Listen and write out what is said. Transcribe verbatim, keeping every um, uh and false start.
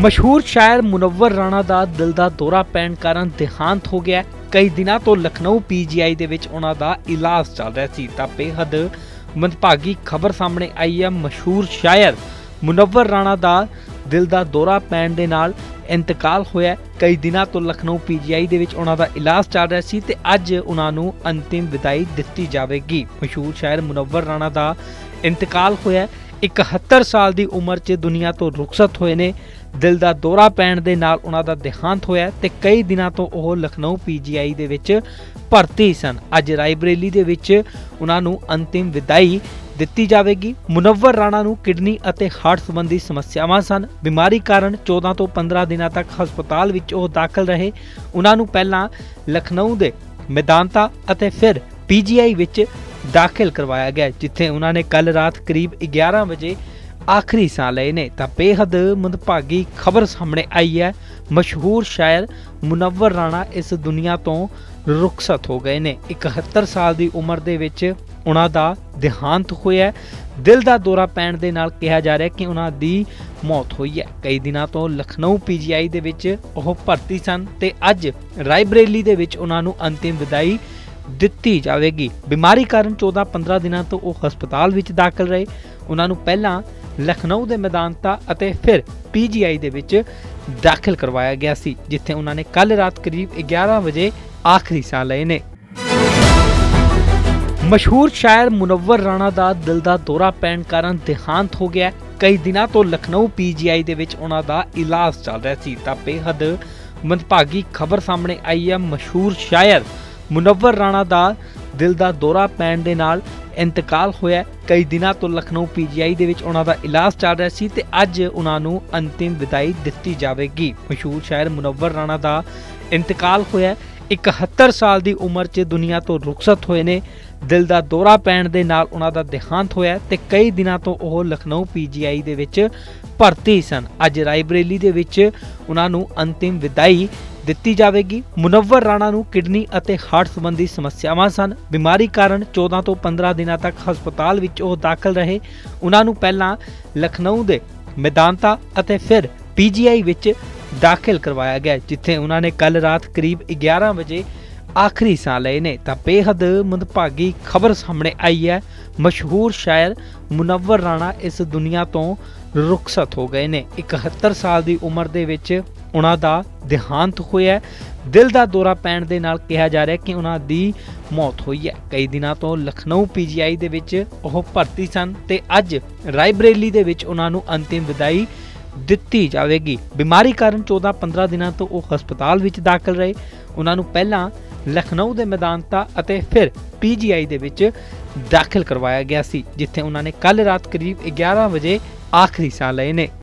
मशहूर शायर मुनव्वर राणा का दिल का दौरा पैण कारण देहांत हो गया। कई दिनों तो लखनऊ पीजीआई दे विच उन्हां दा इलाज चल रहा सी तां बेहद मंदभागी खबर सामने आई है। मशहूर शायर मुनव्वर राणा का दिल का दौरा पैण दे नाल इंतकाल होया। कई दिनों तो लखनऊ पीजीआई दे विच उन्हां दा इलाज चल रहा सी ते अज उन्हां नूं अंतिम विदाई दित्ती जावेगी। मशहूर शायर मुनव्वर राणा का इंतकाल होया। इकहत्तर साल की उम्र च दुनिया तो रुखसत होए ने। दिल का दौरा पैण दे नाल उन्हां दा देहांत होया ते कई दिनों तो वह लखनऊ पीजीआई दे विच भर्ती सन। अज रायबरेली दे विच उन्हां नूं अंतिम विदाई दित्ती जावेगी। मुनव्वर राणा नूं किडनी अते हार्ट संबंधी समस्यावां सन। बीमारी कारण चौदह तो पंद्रह दिनों तक हस्पताल विच ओह दाखिल रहे। उन्हां नूं पहलां लखनऊ दे मेदांता अते फिर पीजीआई विच दाखिल करवाया गया, जिथे उन्होंने कल रात करीब ग्यारह बजे आखिरी साह लए ने। तां बेहद मंदभागी खबर सामने आई है। मशहूर शायर मुनव्वर राणा इस दुनिया तो रुखसत हो गए ने। इकहत्तर साल की उम्र दे विच उन्हां दा देहांत होया। दिल का दौरा पैण दे नाल कहा जा रहा है कि उन्हां दी मौत हुई है। कई दिनों तो लखनऊ पीजीआई दे विच ओह भर्ती सन ते अज रायबरेली दे विच उन्हां नूं अंतिम विदाई दित्ती जावेगी। बीमारी कारण चौदह पंद्रह दिनों तो वह हस्पताल विच दाखिल रहे। उन्होंने पहला लखनऊ के मैदानता अते फिर पीजीआई दे विच दाखिल करवाया गया सी, जिथे उन्होंने कल रात करीब ग्यारह बजे आखिरी साह लए ने। मशहूर शायर मुनव्वर राणा का दिल का दौरा पैण कारण देहांत हो गया। कई दिनों तो लखनऊ पीजीआई दे विच उन्हां दा इलाज चल रहा सी तां बेहद मंदभागी खबर सामने आई है। मशहूर शायर मुनव्वर राणा का दिल का दौरा पैण दे नाल इंतकाल होया। कई दिनों तो लखनऊ पीजीआई दे विच उन्हां दा इलाज चल रहा सी ते अज उन्हां नूं अंतिम विदाई दित्ती जावेगी। मशहूर शायर मुनव्वर राणा का इंतकाल होया। इकहत्तर साल की उम्र च दुनिया तो रुखसत होए ने। दिल का दौरा पैण दे नाल उन्हां दा देहांत होया ते कई दिनों तो वह लखनऊ पीजीआई दे विच भर्ती सन। अज रायबरेली दे विच उन्हां नूं अंतिम विदाई दित्ती जावेगी। मुनव्वर राणा नूं किडनी अते हार्ट संबंधी समस्यावां सन। बीमारी कारण चौदह तो पंद्रह दिनों तक हस्पताल विच ओह दाखिल रहे। उन्हां नूं पहलां लखनऊ दे मेदांता अते फिर पीजीआई विच दाखिल करवाया गया, जिथे उन्होंने कल रात करीब ग्यारह बजे आखिरी साह लए ने। तां बेहद मंदभागी खबर सामने आई है। मशहूर शायर मुनव्वर राणा इस दुनिया तो रुखसत हो गए ने। इकहत्तर साल की उम्र दे विच उन्हां दा देहांत होया। दिल का दौरा पैण दे नाल कहा जा रहा है कि उन्हां दी मौत हुई है। कई दिनों तो लखनऊ पीजीआई दे विच ओह भर्ती सन ते अज रायबरेली दे विच उन्हां नूं अंतिम विदाई दित्ती जावेगी। बीमारी कारण चौदह पंद्रह दिनों तो वह हस्पताल विच दाखिल रहे। उन्हां नूं पहलां लखनऊ के मैदानता अते फिर पीजीआई दे विच दाखिल करवाया गया सी, जिथे उन्होंने कल रात करीब ग्यारह बजे आखिरी साह लए ने।